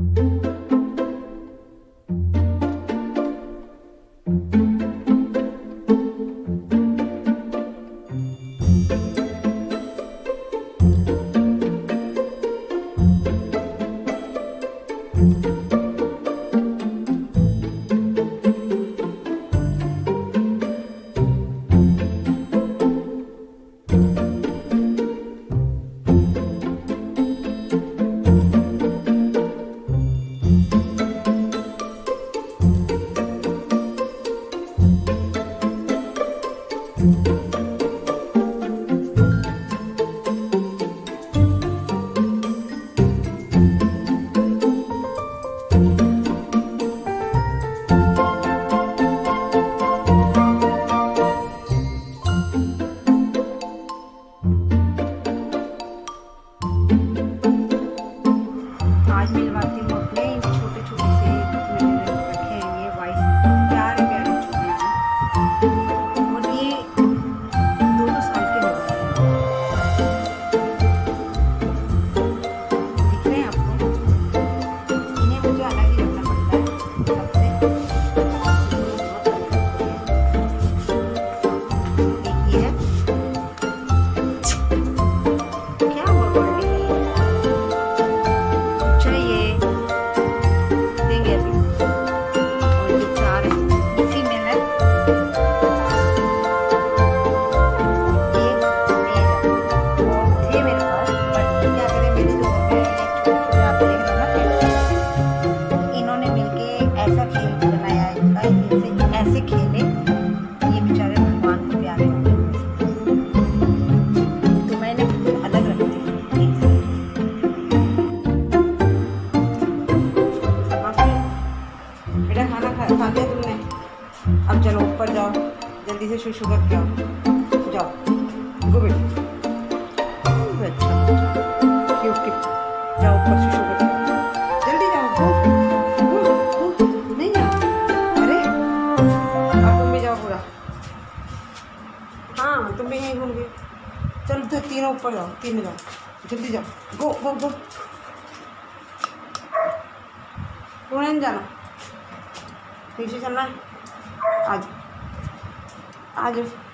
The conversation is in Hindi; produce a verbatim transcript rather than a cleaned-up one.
आज मैं लगाती हूँ अपने छोटे छोटे से मैंने रखे हैं ये वाइट प्यारे प्यारे चूड़ियाँ हैं और ये दो दो साल के हो गए हैं। दिख रहे हैं आपको? इन्हें मुझे अलग ही रखना पड़ता है सबसे। एक ये है, क्या हुआ ऐसे खेले ये बेचारे भगवान को प्यारे होते हैं, तो मैंने अलग रख दी। बेटा खाना खा खा लिया तुमने? अब चलो ऊपर जाओ, जल्दी से शुशु करके आओ। जाओ गो बेटा, अच्छा क्यूट क्यूट, जाओ ऊपर शुशु करके आओ, जल्दी जाओ। गो गो गो, नहीं जाओ, अरे अब तुम भी जाओ पूरा। हाँ तुम भी यहीं घूम गए। चलो तो तीनों ऊपर जाओ, तीनों जाओ, जल्दी जाओ। गो गो गो, पुणे नहीं जाना, पीछे चलना है। आज आज